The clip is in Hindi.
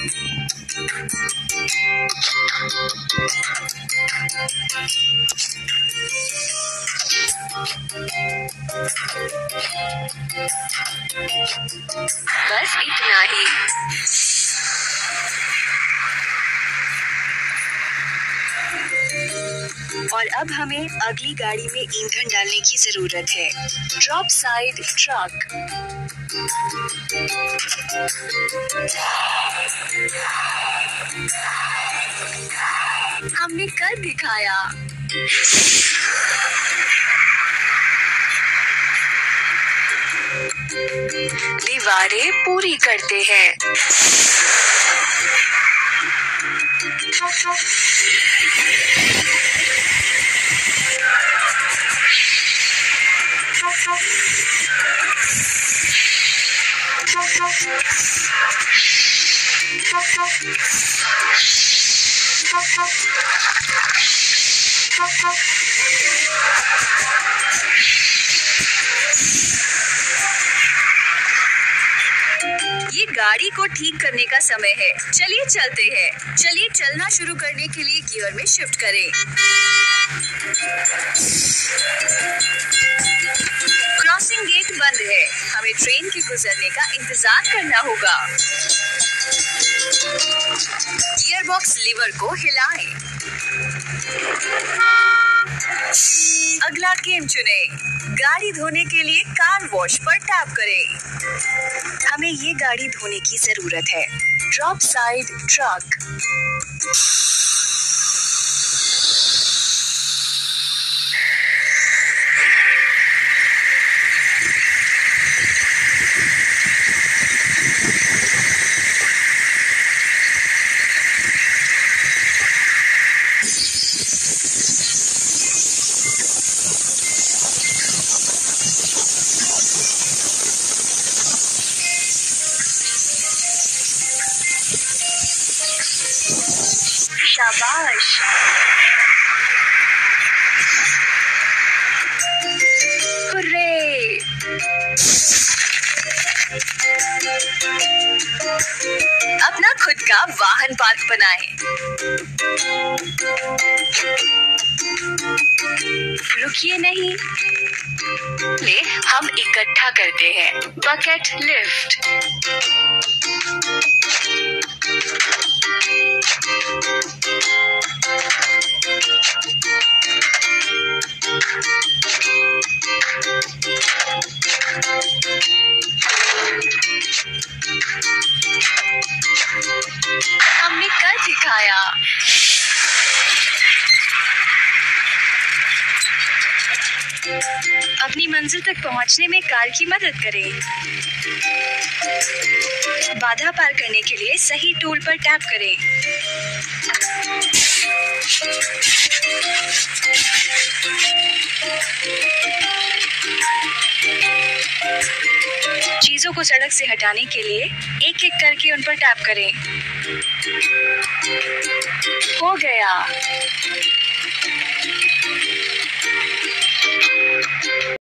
बस इतना ही। और अब हमें अगली गाड़ी में ईंधन डालने की जरूरत है। Drop side truck. हमने कर दिखाया। दीवारें पूरी करते हैं। ये गाड़ी को ठीक करने का समय है। चलिए चलते हैं। चलिए चलना शुरू करने के लिए गियर में शिफ्ट करें। क्रॉसिंग गेट बंद है। हमें ट्रेन के गुजरने का इंतजार करना होगा। गियर बॉक्स लीवर को हिलाएं। अगला गेम चुनें। गाड़ी धोने के लिए कार वॉश पर टैप करें। हमें ये गाड़ी धोने की जरूरत है। Drop side truck. शाबाश। हुर्रे। अपना खुद का वाहन पार्क बनाएं। रुकिए नहीं। ले हम इकट्ठा करते हैं। Bucket lift. हमने कर दिखाया। अपनी मंजिल तक पहुंचने में कार की मदद करें। बाधा पार करने के लिए सही टूल पर टैप करें। चीजों को सड़क से हटाने के लिए एक एक करके उन पर टैप करें। हो गया।